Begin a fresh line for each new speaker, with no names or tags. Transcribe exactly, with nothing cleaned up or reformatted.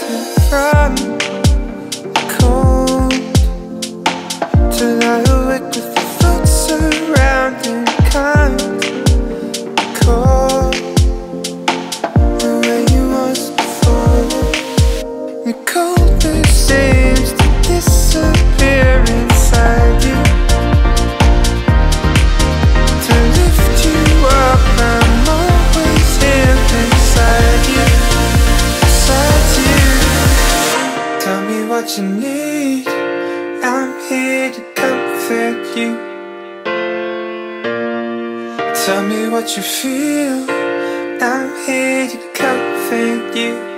shelter from the cold, to lie awake with the thoughts surrounding kind of cold, the way you was before. The coldness seems to disappear inside you. To lift you up, I'm always here beside you, beside you. Tell me what you need, I'm here to comfort you. Tell me what you feel, I'm here to comfort you.